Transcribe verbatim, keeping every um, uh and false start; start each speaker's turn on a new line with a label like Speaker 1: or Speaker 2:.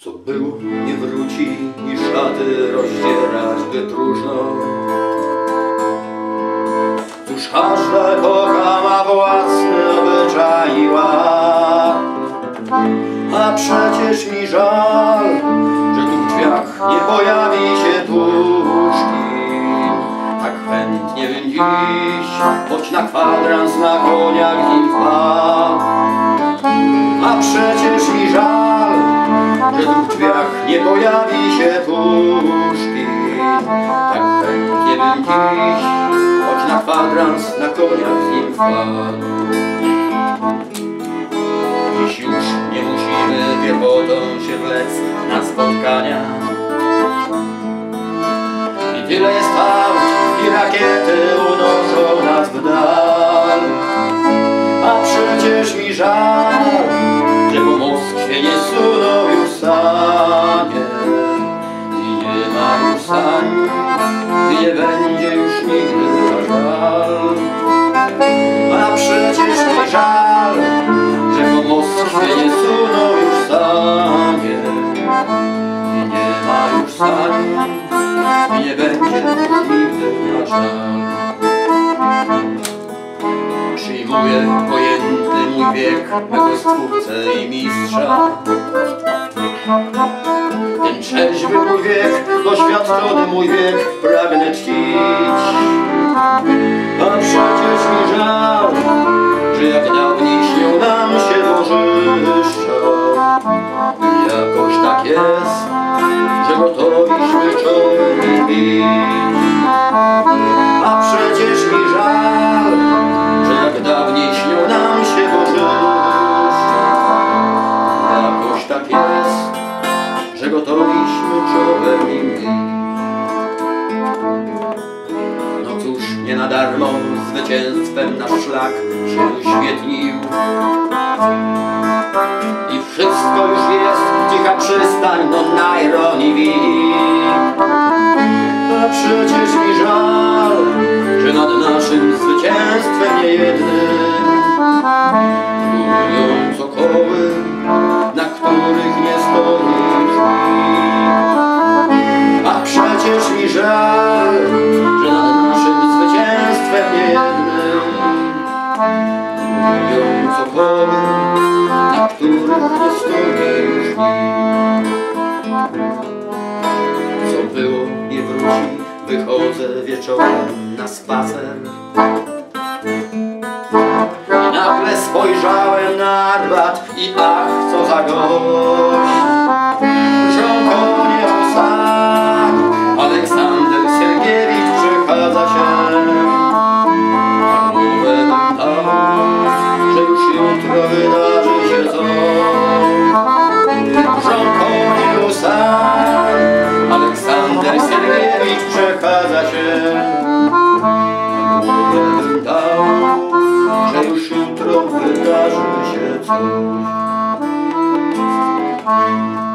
Speaker 1: Co było, nie wróci i szaty rozdzierać by próżno. Cóż, każda epoka ma własny obyczaj i ład, a przecież mi żal, że tu w drzwiach nie pojawi się tłuszki. Tak chętnie bym dziś, choć na kwadrans na koniach nim wpadł. A przecież mi żal, że tu w drzwiach nie pojawi się tłuszki. Tak chętnie bym dziś, choć na kwadrans na koniach z nim wpadł. Dziś już nie musimy piechotą się wlec na spotkania. I tyle jest aut i rakiety unoszą nas w dal. A przecież mi żal, że po Moskwie nie suną już sanie. I nie ma już sań, i nie będzie już nigdy na żal. A przecież mi żal, że po Moskwie nie suną już sanie. I nie ma już sań, i nie będzie już nigdy na żal. Przyjmuję pojęty mój wiek mego stwórcę i mistrza. Ten trzeźwy mój wiek, doświadczony mój wiek pragnę czcić. A przecież mi żal, że jak dawniej śnią nam się bożyszcza. I jakoś tak jest, że gotowiśmy czołem bić. A przecież mi żal, że jak dawniej śnią nam się bożyszcza. Jakoś tak jest, że gotowiśmy czołem im bić. No cóż, nie na darmo zwycięstwem nasz szlak się uświetnił. I wszystko już jest, cicha przystań, no na ironii win. A przecież mi żal, że nad naszym zwycięstwem niejednym górują cokoły, na których nie stoi już nikt. A przecież mi żal, że nad naszym zwycięstwem niejednym górują cokoły, na których nie stoi już nikt. Co było, nie wróci, wychodzę wieczorem na spacer. I nagle spojrzałem na Arbat i ach, co za gość. Wziął konie w usach, Aleksander Siergiewicz przechadza się. A głowę bym dał, że już jutro wydarzy się coś. Wziął konie w usach, Aleksander Siergiewicz przechadza się. A głowę bym dał, że już jutro wydarzy się coś.